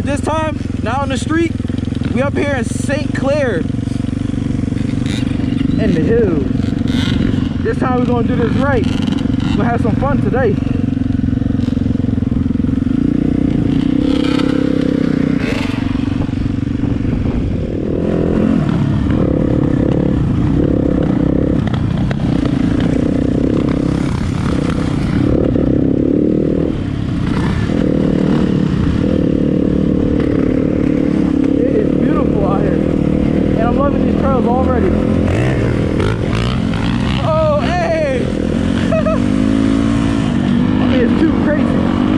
this time, not on the street. We up here in St. Clair in the hills. This time we're gonna do this right. We're gonna have some fun today. Already. Oh, hey! It's too crazy.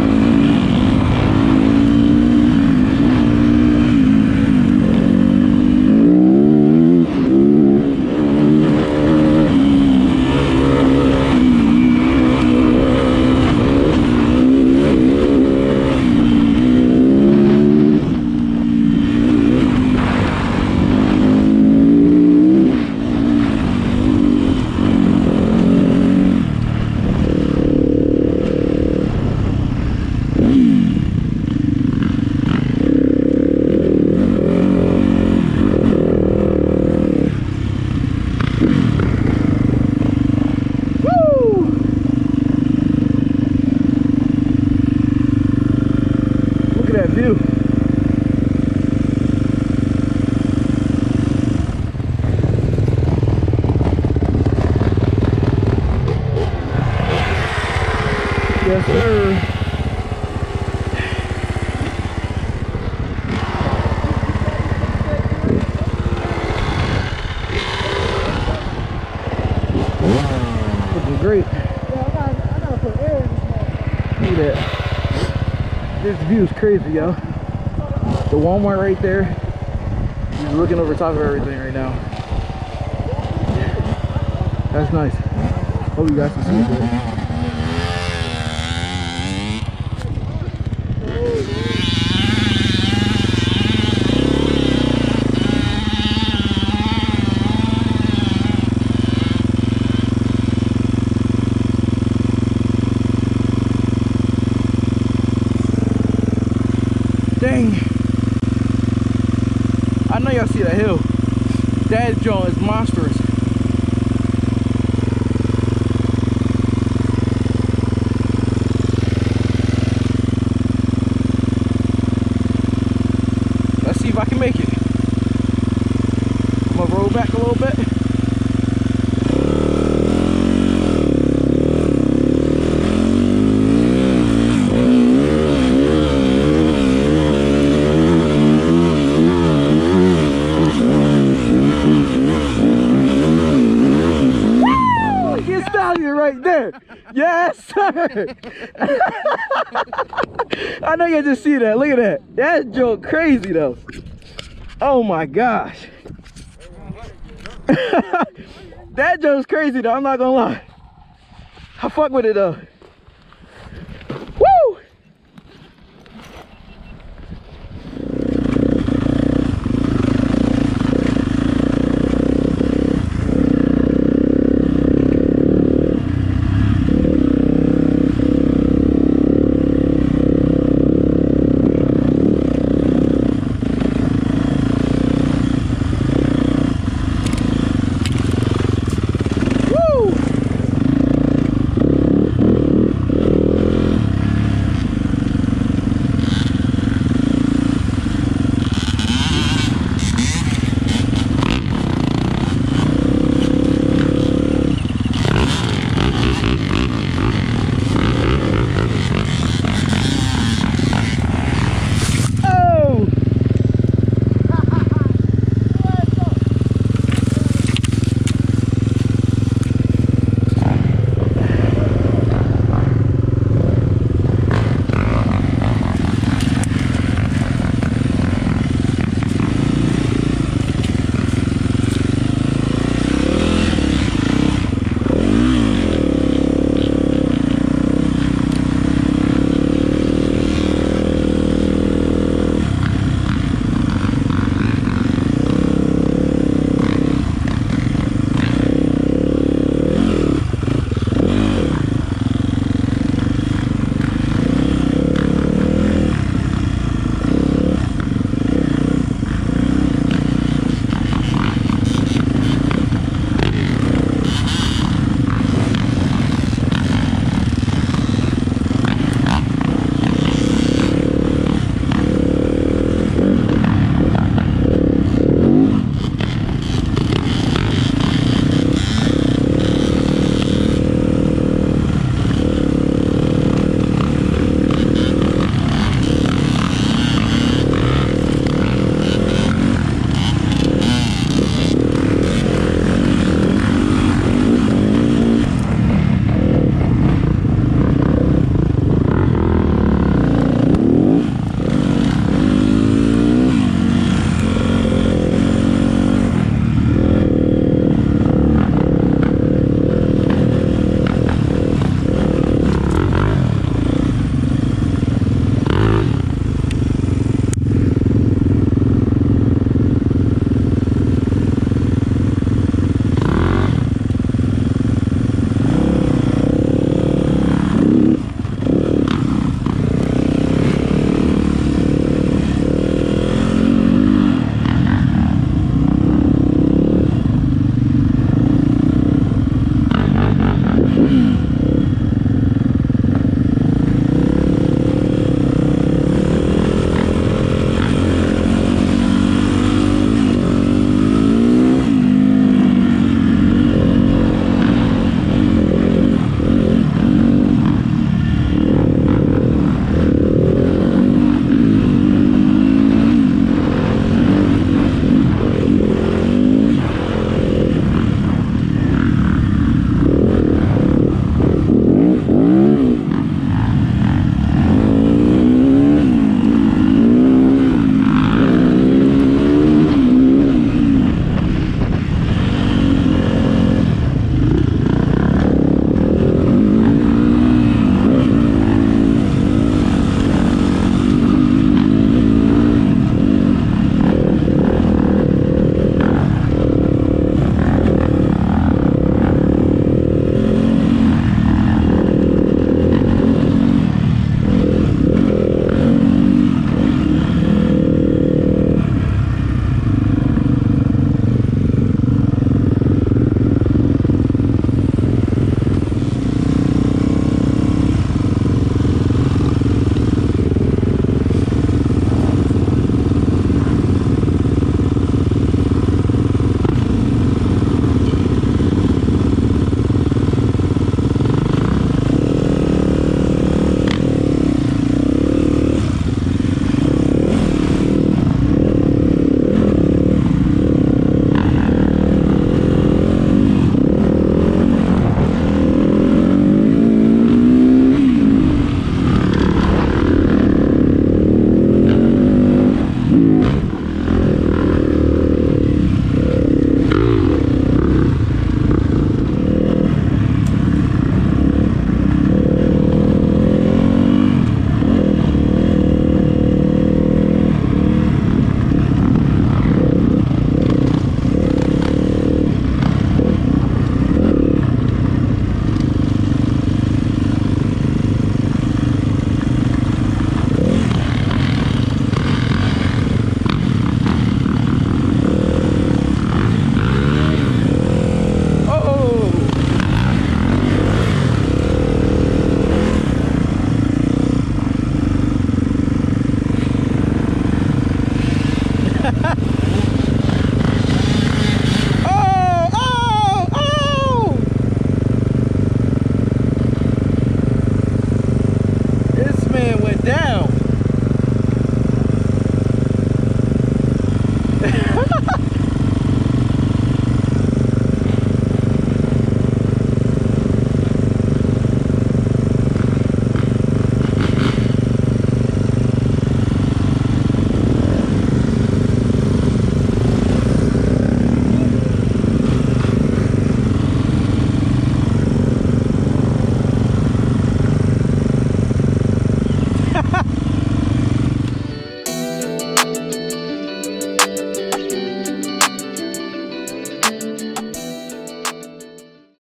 That view. Yes, sir. Looking great. Yeah, I gotta put air in this motherfucker. Look at that. This view is crazy, yo. The Walmart right there. He's looking over top of everything right now. That's nice. Hope you guys can see it. Dang. I know y'all see that hill. That joint is monstrous. Let's see if I can make it. I'm gonna roll back a little bit. Right there. Yes, sir. I know you just see that. Look at that. That joke crazy though. Oh my gosh. That joke's crazy though. I'm not gonna lie. I fuck with it though.